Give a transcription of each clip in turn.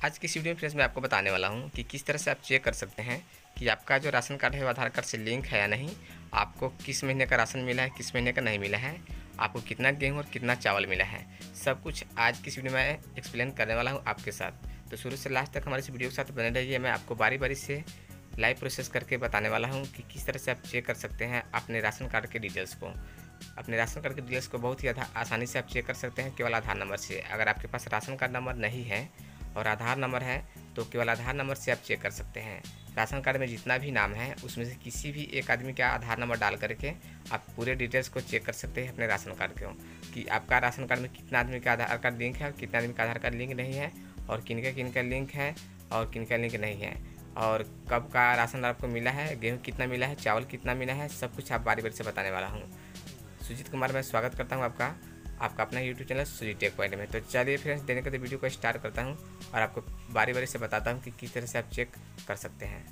आज की इस वीडियो में फ्रेंड्स मैं आपको बताने वाला हूं कि किस तरह से आप चेक कर सकते हैं कि आपका जो राशन कार्ड है वो आधार कार्ड से लिंक है या नहीं, आपको किस महीने का राशन मिला है, किस महीने का नहीं मिला है, आपको कितना गेहूं और कितना चावल मिला है। सब कुछ आज की इस वीडियो में एक्सप्लेन करने वाला हूँ आपके साथ। तो शुरू से लास्ट तक हमारे इस वीडियो के साथ बने रहिए। मैं आपको बारी बारी से लाइव प्रोसेस करके बताने वाला हूँ कि किस तरह से आप चेक कर सकते हैं अपने राशन कार्ड के डिटेल्स को। अपने राशन कार्ड के डिटेल्स को बहुत ही आसानी से आप चेक कर सकते हैं केवल आधार नंबर से। अगर आपके पास राशन कार्ड नंबर नहीं है और आधार नंबर है तो केवल आधार नंबर से आप चेक कर सकते हैं। राशन कार्ड में जितना भी नाम है उसमें से किसी भी एक आदमी का आधार नंबर डाल करके आप पूरे डिटेल्स को चेक कर सकते हैं अपने राशन कार्ड को, कि आपका राशन कार्ड में कितना आदमी का आधार कार्ड लिंक है और कितना आदमी का आधार कार्ड लिंक नहीं है, और किन का लिंक है और किन का लिंक नहीं है, और कब का राशन आपको मिला है, गेहूँ कितना मिला है, चावल कितना मिला है, सब कुछ आप बारी बारी से बताने वाला हूँ। सुजीत कुमार, मैं स्वागत करता हूँ आपका अपना YouTube channel Sujeet tech point में। तो चलिए फ्रेंड्स, देने के लिए वीडियो को स्टार्ट करता हूँ और आपको बारी बारी से बताता हूँ कि किस तरह से आप चेक कर सकते हैं।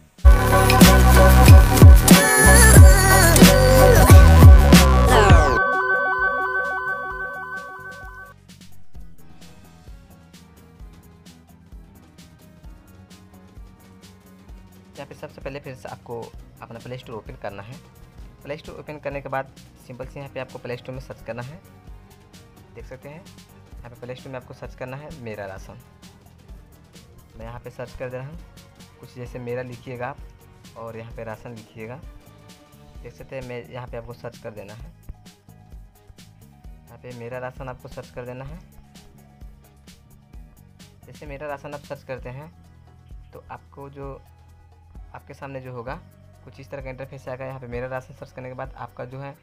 यहाँ पे सबसे पहले फिर आपको अपना प्ले स्टोर ओपन करना है। प्ले स्टोर ओपन करने के बाद सिंपल से यहाँ पे आपको प्ले स्टोर में सर्च करना है। देख सकते हैं यहाँ पे प्ले स्टोर में आपको सर्च करना है मेरा राशन। मैं यहाँ पे सर्च कर दे रहा हूँ, कुछ जैसे मेरा लिखिएगा आप और यहाँ पे राशन लिखिएगा। देख सकते हैं मैं यहाँ पे आपको सर्च कर देना है। यहाँ पे मेरा राशन आपको सर्च कर देना है। जैसे मेरा राशन आप सर्च करते हैं तो आपको जो आपके सामने जो होगा कुछ इस तरह का इंटरफेस आएगा। यहाँ पे मेरा राशन सर्च करने के बाद आपका जो है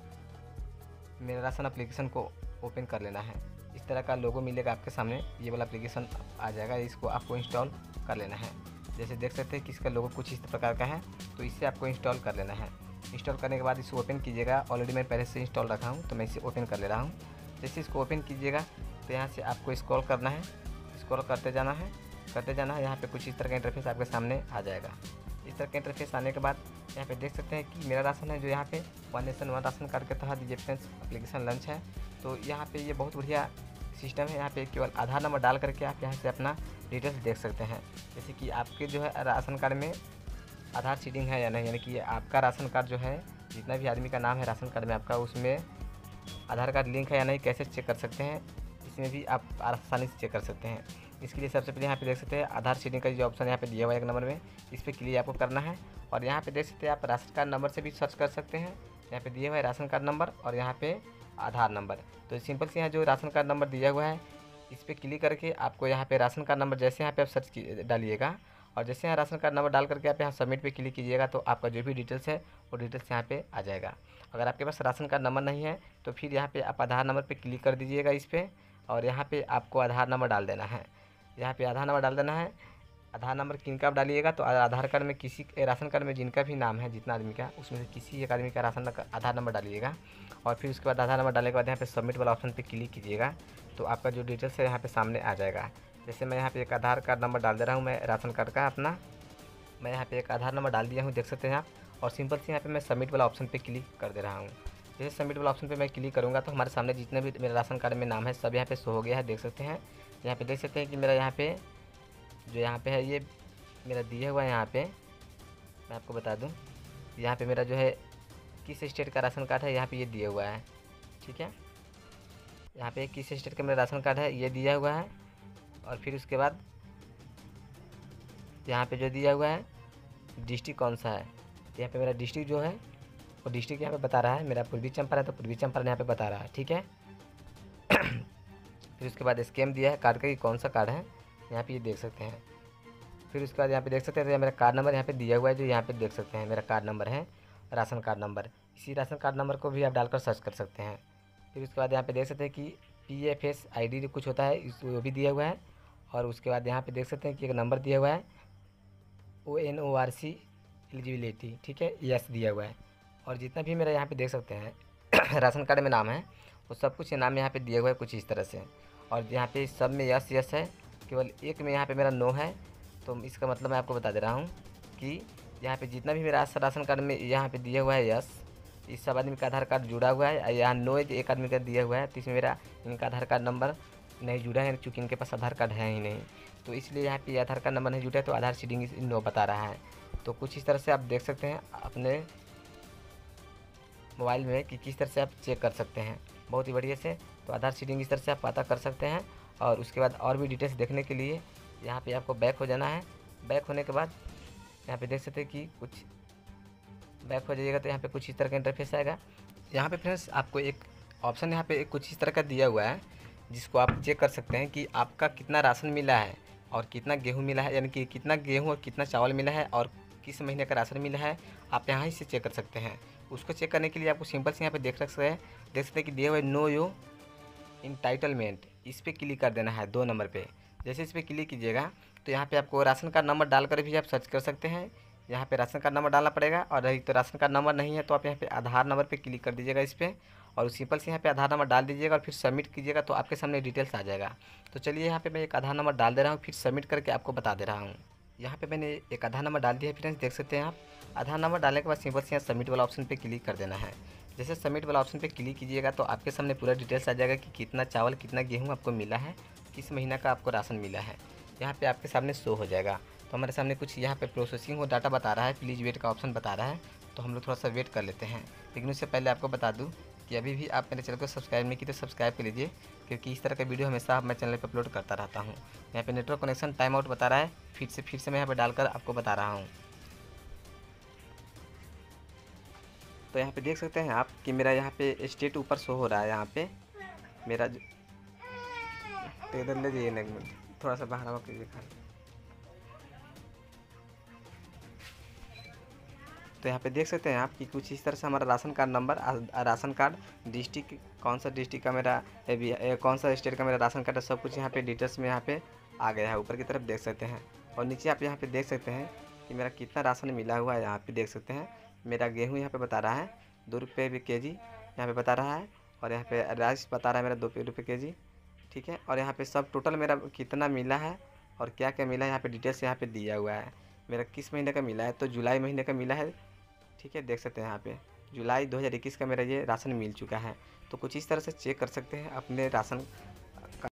मेरा राशन एप्लीकेशन को ओपन कर लेना है। इस तरह का लोगो मिलेगा आपके सामने, ये वाला एप्लीकेशन आ जाएगा, इसको आपको इंस्टॉल कर लेना है। जैसे देख सकते हैं कि इसका लोगो कुछ इस प्रकार का है, तो इसे आपको इंस्टॉल कर लेना है। इंस्टॉल करने के बाद इसे ओपन कीजिएगा। ऑलरेडी मैं पहले से इंस्टॉल रखा हूँ तो मैं इसे ओपन कर ले रहा हूँ। जैसे इसको ओपन कीजिएगा तो यहाँ से आपको स्क्रॉल करना है, स्क्रॉल करते जाना है। यहाँ पे कुछ इस तरह का इंटरफेस आपके सामने आ जाएगा। इस तरह का इंटरफेस आने के बाद यहाँ पे देख सकते हैं कि मेरा राशन है जो यहाँ पे one nation one ration card के तहत ये फ्रेंड्स एप्लीकेशन लॉन्च है। तो यहाँ पे ये बहुत बढ़िया सिस्टम है। यहाँ पे केवल आधार नंबर डाल करके आप यहाँ से अपना डिटेल्स देख सकते हैं। जैसे कि आपके जो है राशन कार्ड में आधार सीडिंग है या नहीं, यानी कि आपका राशन कार्ड जो है जितना भी आदमी का नाम है राशन कार्ड में आपका, उसमें आधार कार्ड लिंक है या नहीं, कैसे चेक कर सकते हैं, इसमें भी आप आसानी से चेक कर सकते हैं। इसके लिए सबसे पहले यहाँ पे देख सकते हैं आधार सीडिंग का जो ऑप्शन यहाँ पे दिया हुआ है 1 नंबर में, इस पर क्लिक आपको करना है। और यहाँ पे देख सकते हैं आप राशन कार्ड नंबर से भी सर्च कर सकते हैं। यहाँ पे दिया हुआ है राशन कार्ड नंबर और यहाँ पे आधार नंबर। तो सिंपल से यहाँ जो राशन कार्ड नंबर दिया हुआ है इस पर क्लिक करके आपको यहाँ पे राशन कार्ड नंबर जैसे यहाँ पे आप सर्च डालिएगा और जैसे यहाँ राशन कार्ड नंबर डाल करके आप यहाँ सबमिट पे क्लिक कीजिएगा तो आपका जो भी डिटेल्स है वो डिटेल्स यहाँ पे आ जाएगा। अगर आपके पास राशन कार्ड नंबर नहीं है तो फिर यहाँ पे आप आधार नंबर पे क्लिक कर दीजिएगा इस पर, और यहाँ पे आपको आधार नंबर डाल देना है। यहाँ पे आधार नंबर डाल देना है। आधार नंबर किनका आप डालिएगा तो आधार कार्ड में किसी राशन कार्ड में जिनका भी नाम है जितना आदमी का, उसमें से किसी एक आदमी का आधार नंबर डालिएगा। और फिर उसके बाद आधार नंबर डालने के बाद यहाँ पे सबमिट वाला ऑप्शन पे क्लिक कीजिएगा तो आपका जो डिटेल्स है यहाँ पे सामने आ जाएगा। जैसे मैं यहाँ पे एक आधार कार्ड नंबर डाल दे रहा हूँ, मैं राशन कार्ड का अपना, मैं यहाँ पे एक आधार नंबर डाल दिया हूँ, देख सकते हैं आप। और सिंपल से यहाँ पे मैं सबमिट वाला ऑप्शन पे क्लिक कर दे रहा हूँ। जैसे सबमिट वाला ऑप्शन पे मैं क्लिक करूँगा तो हमारे सामने जितने भी मेरे राशन कार्ड में नाम है सब यहाँ पे शो हो गया है, देख सकते हैं। यहाँ पे देख सकते हैं कि मेरा यहाँ पे जो यहाँ पे है ये मेरा दिया हुआ है। यहाँ पे मैं आपको बता दूँ, यहाँ पे मेरा जो है किस स्टेट का राशन कार्ड है यहाँ पे ये दिया हुआ है, ठीक है। यहाँ पे किस स्टेट का मेरा राशन कार्ड है ये दिया हुआ है। और फिर उसके बाद यहाँ पे जो दिया हुआ है डिस्ट्रिक्ट कौन सा है, तो यहाँ पे मेरा डिस्ट्रिक्ट जो है वो डिस्ट्रिक्ट यहाँ पे बता रहा है। मेरा पूर्वी चंपारण है तो पूर्वी चंपारण यहाँ पे बता रहा है, ठीक है। फिर उसके बाद स्कैम दिया है कार्ड का कि कौन सा कार्ड है, यहाँ पे ये देख सकते हैं। फिर उसके बाद यहाँ पे देख सकते हैं तो मेरा कार्ड नंबर यहाँ पे दिया हुआ है, जो यहाँ पे देख सकते हैं मेरा कार्ड नंबर है राशन कार्ड नंबर। इसी राशन कार्ड नंबर को भी आप डालकर सर्च कर सकते हैं। फिर उसके बाद यहाँ पे देख सकते हैं कि PFS ID कुछ होता है वो भी दिया हुआ है। और उसके बाद यहाँ पे देख सकते हैं कि एक नंबर दिया हुआ है ONORC एलिजिबिलिटी, ठीक है, यस दिया हुआ है। और जितना भी मेरा यहाँ पे देख सकते हैं राशन कार्ड में नाम है वो सब कुछ नाम यहाँ पे दिया हुआ है कुछ इस तरह से। और यहाँ पे सब में यस यस है, केवल एक में यहाँ पे मेरा नो है। तो इसका मतलब मैं आपको बता दे रहा हूँ कि यहाँ पे जितना भी मेरा राशन कार्ड में यहाँ पे दिया हुआ है यस, इस सब आदमी का आधार कार्ड जुड़ा हुआ है। यहाँ नो एक आदमी का दिया हुआ है, तो इसमें मेरा इनका आधार कार्ड नंबर नहीं जुड़ा है, चूँकि इनके पास आधार कार्ड है ही नहीं, तो इसलिए यहाँ पे आधार कार्ड नंबर नहीं जुड़ा है, तो आधार सीडिंग नो बता रहा है। तो कुछ इस तरह से आप देख सकते हैं अपने मोबाइल में कि किस तरह से आप चेक कर सकते हैं बहुत ही बढ़िया से। तो आधार सीडिंग इस तरह से आप पता कर सकते हैं। और उसके बाद और भी डिटेल्स देखने के लिए यहाँ पे आपको बैक हो जाना है। बैक होने के बाद यहाँ पे देख सकते हैं कि कुछ बैक हो जाइएगा तो यहाँ पे कुछ इस तरह का इंटरफेस आएगा। यहाँ पे फ्रेंड्स आपको एक ऑप्शन यहाँ पे कुछ इस तरह का दिया हुआ है, जिसको आप चेक कर सकते हैं कि आपका कितना राशन मिला है और कितना गेहूँ मिला है, यानी कि कितना गेहूँ और कितना चावल मिला है और किस महीने का राशन मिला है, आप यहाँ ही से चेक कर सकते हैं। उसको चेक करने के लिए आपको सिंपल से यहाँ पे देख सकते हैं कि दिया हुआ है नो यो इंटाइटलमेंट, इस पर क्लिक कर देना है 2 नंबर पे। जैसे इस पर क्लिक कीजिएगा तो यहाँ पे आपको राशन कार्ड नंबर डालकर भी आप सर्च कर सकते हैं। यहाँ पे राशन कार्ड नंबर डालना पड़ेगा, और रही तो राशन कार्ड नंबर नहीं है तो आप यहाँ पे आधार नंबर पे क्लिक कर दीजिएगा इस पर, और सिंपल से यहाँ पे आधार नंबर डाल दीजिएगा और फिर सबमिट कीजिएगा तो आपके सामने डिटेल्स आ जाएगा। तो चलिए यहाँ पे मैं एक आधार नंबर डाल दे रहा हूँ, फिर सबमिट करके आपको बता दे रहा हूँ। यहाँ पे मैंने एक आधार नंबर डाल दिया है फ्रेंड्स, देख सकते हैं आप। आधार नंबर डालने के बाद सिंपल से यहाँ सबमिट वाला ऑप्शन पे क्लिक कर देना है। जैसे सबमिट वाला ऑप्शन पे क्लिक कीजिएगा तो आपके सामने पूरा डिटेल्स आ जाएगा कि कितना चावल कितना गेहूँ आपको मिला है, किस महीना का आपको राशन मिला है, यहाँ पे आपके सामने शो हो जाएगा। तो हमारे सामने कुछ यहाँ पे प्रोसेसिंग हो डाटा बता रहा है, प्लीज़ वेट का ऑप्शन बता रहा है, तो हम लोग थोड़ा सा वेट कर लेते हैं। लेकिन उससे पहले आपको बता दूँ कि अभी भी आप मेरे चैनल को सब्सक्राइब नहीं की तो सब्सक्राइब कर लीजिए, क्योंकि इस तरह का वीडियो हमेशा मैं चैनल पर अपलोड करता रहता हूँ। यहाँ पे नेटवर्क कनेक्शन टाइम आउट बता रहा है, फिर से मैं यहाँ पर डालकर आपको बता रहा हूँ। तो यहाँ पे देख सकते हैं आप कि मेरा यहाँ पे स्टेट ऊपर शो हो रहा है। यहाँ पे मेरा तो इधर ले जाइए ना, थोड़ा सा बाहर आवा कीजिए खाली। तो यहाँ पे देख सकते हैं आप कि कुछ इस तरह से हमारा ration card number, ration card, district, कौन सा डिस्ट्रिक्ट का मेरा कौन सा स्टेट का मेरा राशन कार्ड है, सब कुछ यहाँ पे डिटेल्स में यहाँ पे आ गया है, ऊपर की तरफ देख सकते हैं। और नीचे आप यहाँ पे देख सकते हैं कि मेरा कितना राशन मिला हुआ है। यहाँ पे देख सकते हैं मेरा गेहूँ यहाँ पे बता रहा है 2 रुपये kg यहाँ पे बता रहा है, और यहाँ पे राइस बता रहा है मेरा 2 रुपये kg, ठीक है। और यहाँ पे सब टोटल मेरा कितना मिला है और क्या क्या मिला है यहाँ पे डिटेल्स यहाँ पे दिया हुआ है। मेरा किस महीने का मिला है, तो जुलाई महीने का मिला है, ठीक है। देख सकते हैं यहाँ पे जुलाई 2021 का मेरा ये राशन मिल चुका है। तो कुछ इस तरह से चेक कर सकते हैं अपने राशन